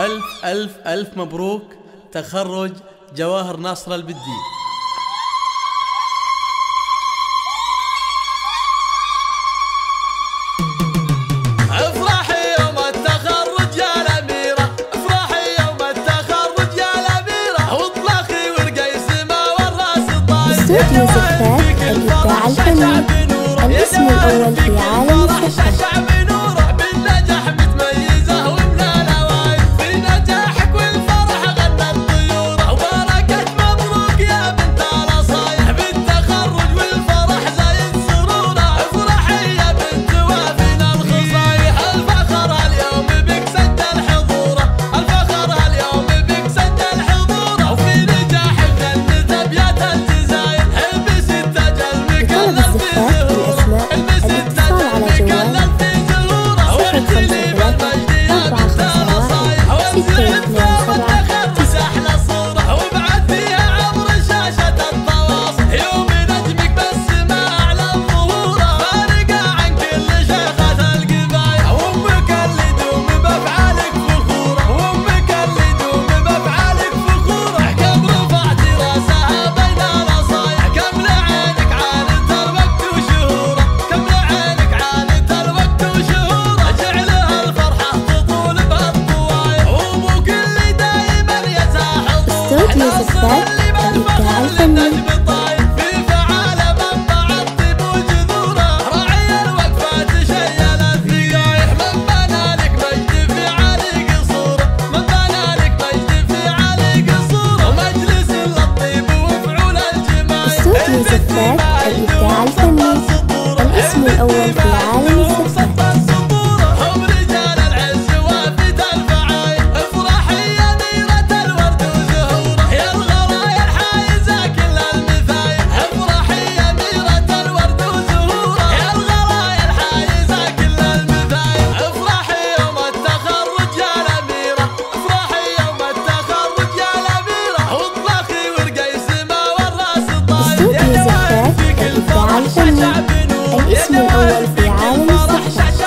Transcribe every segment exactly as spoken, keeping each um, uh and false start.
ألف ألف ألف مبروك تخرج جواهر ناصر البدي. استوديو زفات الإبداع الفني، الاسم الأول في عالم الزفات. استوديو زفات الإبداع الفني. استوديو زفات الإبداع الفني، الاسم الأول في عالم الزفات. الاسم الأول في عالم الزفات.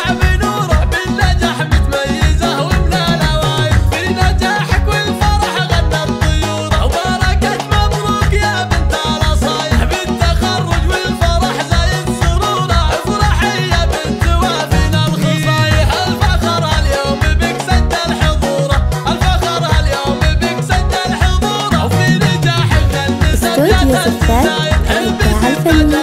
استوديو زفات الإبداع الفني.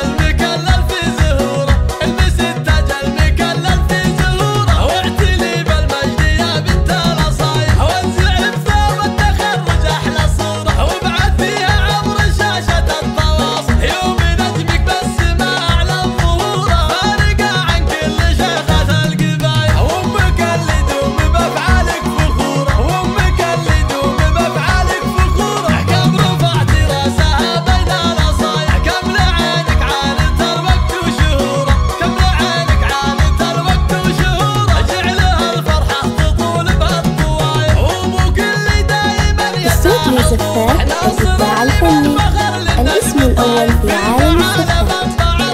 استوديو زفات الإبداع الفني، الاسم الأول في عالم الزفات.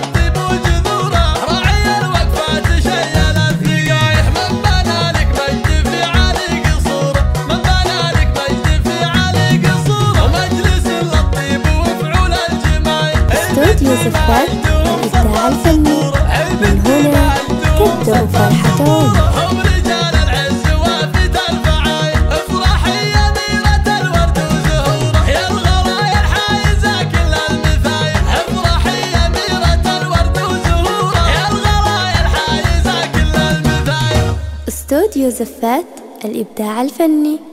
استوديو زفات الإبداع الفني، من هنا تبدأ فرحتهم. استوديو زفات الإبداع الفني.